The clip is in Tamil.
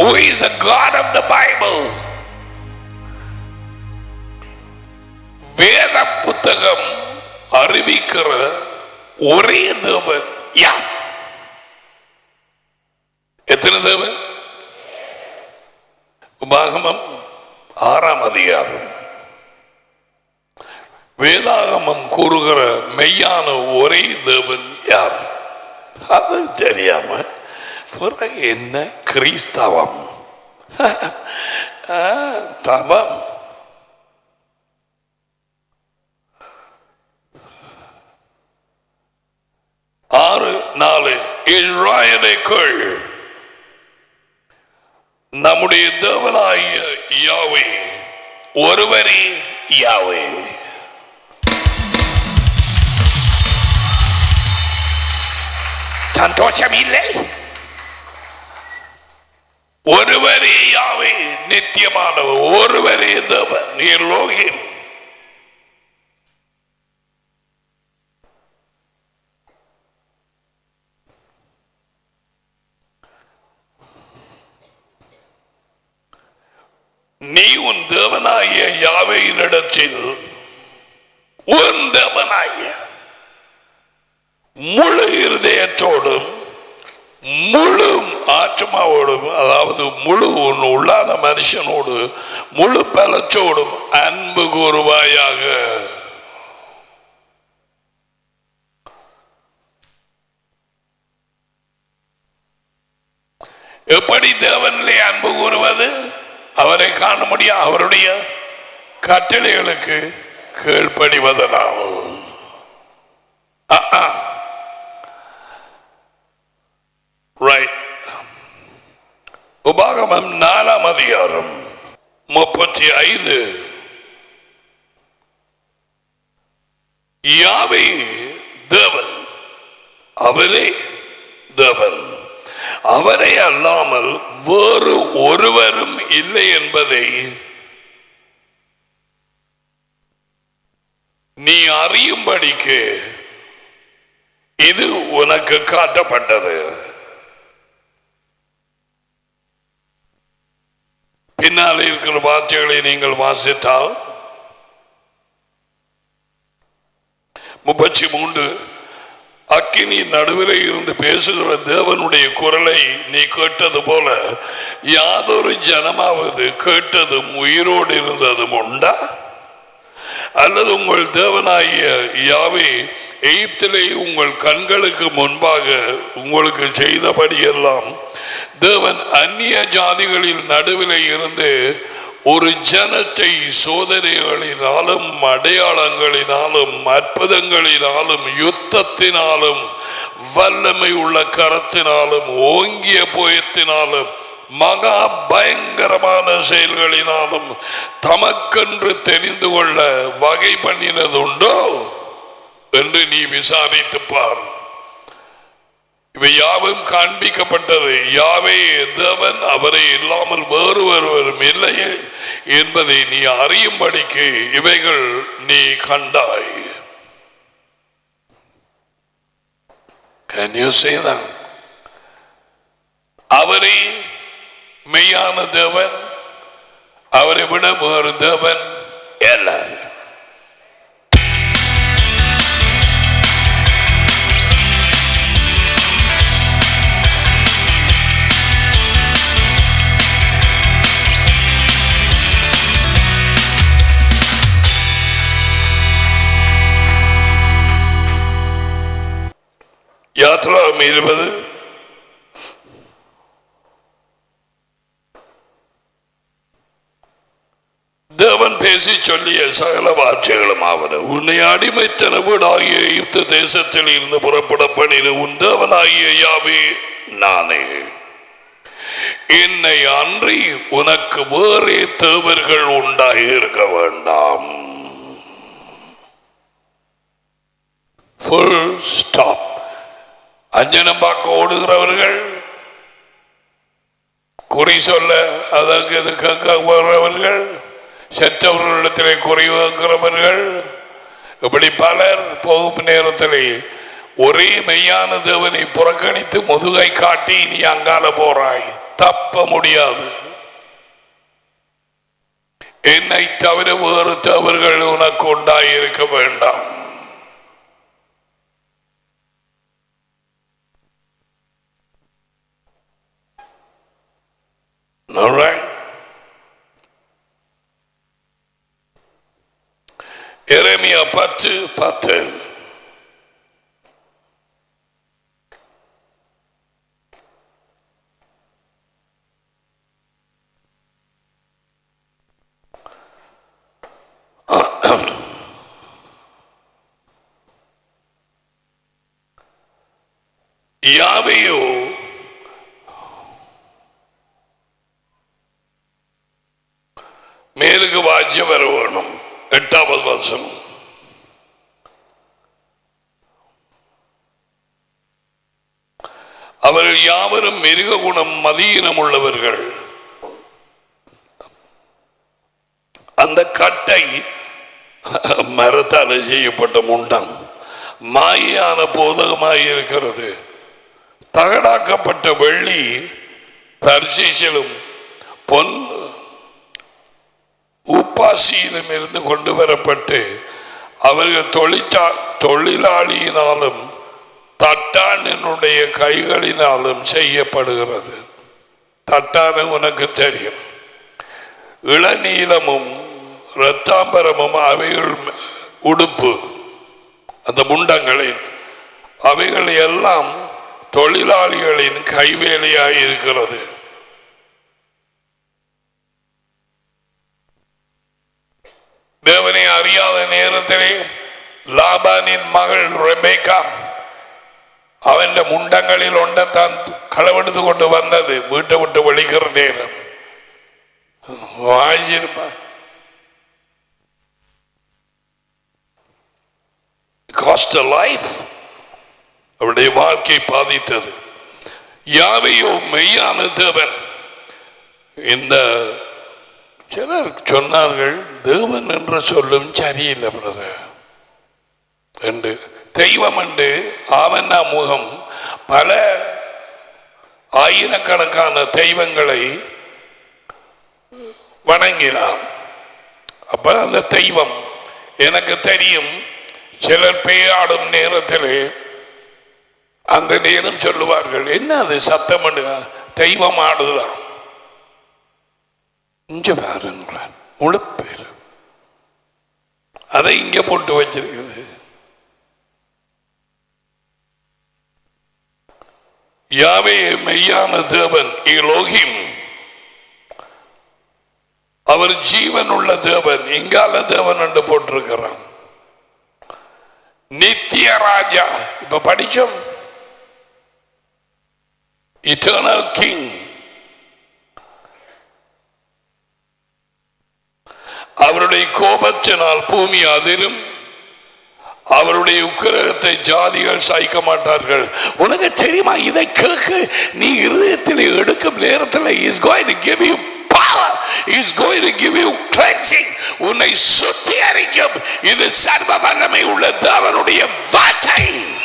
Who is the God of the Bible? வேத புத்தகம் அறிவிக்கிற ஒரே தேவன் யார்? எத்தனை தேவன்? உபாகமம் 6ஆம் அதிகாரம். வேதாகமம் கூறுகிற மெய்யான ஒரே தேவன் யார்? அது தெரியாம பிறகு என்ன கிறிஸ்தவம் தவம்? ஆறு நாலு இஸ்ராயேலுக்குள் நம்முடைய தேவனாகிய யாவே ஒருவரே யாவே. சந்தோஷம் இல்லை? ஒருவரே யாவே, நித்தியமானவர், ஒருவரே தேவன், எலோஹிம். நீ உன் தேவனாகிய யாவேயினிடத்தில் உன் தேவனாகிய முழு இருதயத்தோடும் முழு ஆத்மாவோடும், அதாவது முழு உள்ளான மனுஷனோடு முழு பலச்சோடும் அன்பு கூறுவாயாக. எப்படி தேவனிலே அன்பு கூறுவது? அவரை காண முடியும், அவருடைய கட்டளைகளுக்கு கீழ்ப்படிவதனால். உபாகமம் 4ஆம் அதிகாரம் 35. யாவே தேவன், அவரே தேவன், அவரை அல்லாமல் வேறு ஒருவரும் இல்லை என்பதை நீ அறியும்படிக்கு இது உனக்கு காட்டப்பட்டது. பின்னால் இருக்கிற வார்த்தைகளை நீங்கள் வாசித்தால் 33 அக்கினி நடுவில் இருந்து பேசுகிற தேவனுடைய குரலை நீ கேட்டது போல யாதொரு ஜனமாவது கேட்டதும் உயிரோடு இருந்ததும் உண்டா? அல்லது உங்கள் தேவனாகிய யாவே எகிப்திலே உங்கள் கண்களுக்கு முன்பாக உங்களுக்கு செய்தபடியெல்லாம் தேவன் அந்நிய ஜாதிகளின் நடுவில் இருந்து ஒரு ஜனத்தை சோதனைகளினாலும் அடையாளங்களினாலும் அற்புதங்களினாலும் யுத்தத்தினாலும் வல்லமை உள்ள கரத்தினாலும் ஓங்கிய புயத்தினாலும் மகா பயங்கரமான செயல்களினாலும் தமக்கென்று தெரிந்து கொள்ள வகை பண்ணினதுண்டோ என்று நீ விசாரித்து பார். இவை யாவும் காண்பிக்கப்பட்டது. யாவே தேவன், அவரை இல்லாமல் வேறு ஒருவரும் இல்லை என்பதை நீ அறியும்படிக்கு இவைகள் நீ கண்டாய். Can you say that? அவரே மெய்யான தேவன், அவரை விட வேறு தேவன் இல்லை. யாத்ராகமம் 20 தேவன் பேசி சொல்லிய சகல வார்த்தைகளும் ஆவன. உன்னை அடிமைத்தன வீடாகிய எகிப்து தேசத்தில் இருந்து புறப்பட பண்ணின உன் தேவனாகிய யாவே நானே. என்னை அன்றி உனக்கு வேறே தேவர்கள் உண்டாகி இருக்க வேண்டாம். Full stop. அஞ்சனம் பார்க்க ஓடுகிறவர்கள், குறி சொல்ல அதற்கு இது கேட்க போகிறவர்கள், செத்தவர்களிடத்திலே குறி வைக்கிறவர்கள், இப்படி பலர் போகும் நேரத்திலே ஒரே மெய்யான தேவனை புறக்கணித்து முதுகை காட்டி நீ அங்கால போறாய். தப்ப முடியாது. என்னை தவிர வேறு தவறுகள் உனக்கு உண்டாயிருக்க வேண்டாம். எரேமியா 10:10. யாவையோ மேலுக்கு வாட்சி வர வேணும். 8வது வருஷம் அவர்கள் யாவரும் மிருக குணம் மதியினம் உள்ளவர்கள். அந்த கட்டை மரத்தால் செய்யப்பட்ட முண்டம் மாயான போதகமாய் இருக்கிறது. தகடாக்கப்பட்ட வெள்ளி தர்சீசிலும் பொன் உப்பாசியிலும் இருந்து கொண்டு வரப்பட்டு அவர்கள் தொழிலாளியினாலும் தட்டானினுடைய கைகளினாலும் செய்யப்படுகிறது. தட்டான உனக்கு தெரியும். இளநீலமும் இரத்தாம்பரமும் அவைகள் உடுப்பு, அந்த முண்டங்களின் அவைகள் எல்லாம் தொழிலாளிகளின் கைவேலையாய் இருக்கிறது. தேவனை அறியாத நேரத்திலே லாபானின் மகள் ரெபேக்கா அவன் முண்டங்களில் ஒன்றைத்தான் களவெடுத்து கொண்டு வந்தது. வீட்டை விட்டு வெளிக்கிற நேரம் வாய்ச்சிருப்பா. Cost a life. அவருடைய வாழ்க்கை பாதித்தது. யாவையோ மெய்யான தேவன். இந்த சிலர் சொன்னார்கள் தேவன் என்ற சொல்லும் சரியில்லை பிரதர் என்று. தெய்வம் என்று ஆவண்ணா முகம் பல ஆயிரக்கணக்கான தெய்வங்களை வணங்கினான். அப்ப அந்த தெய்வம் எனக்கு தெரியும். சிலர் பேயாடும் நேரத்திலே அந்த நேரம் சொல்லுவார்கள், என்ன அது சத்தம் தெய்வம் ஆடுதான். இங்க பாருங்களேன், முழு பேர் அதை இங்க போட்டு வச்சிருக்குது. யாவே மெய்யான தேவன் எலோஹிம், அவர் ஜீவன் உள்ள தேவன். இங்கால தேவன் என்று போட்டிருக்கிறான். நித்திய ராஜா, இப்ப படிச்சோம், இட்டர்னல் கிங். அவருடைய கோபத்தினால் பூமி அதிரும். அவருடைய உக்கிரகத்தை ஜாதிகள் சாய்க்க மாட்டார்கள். உனக்கு தெரியுமா, இதை கேட்க நீ இருதயத்தில் எடுக்கும் நேரத்தில் is going to give you power, is going to give you cleansing. உன்னை சுத்திகரிக்கும். இது சர்வ வல்லமை உள்ள தேவனுடைய வார்த்தை.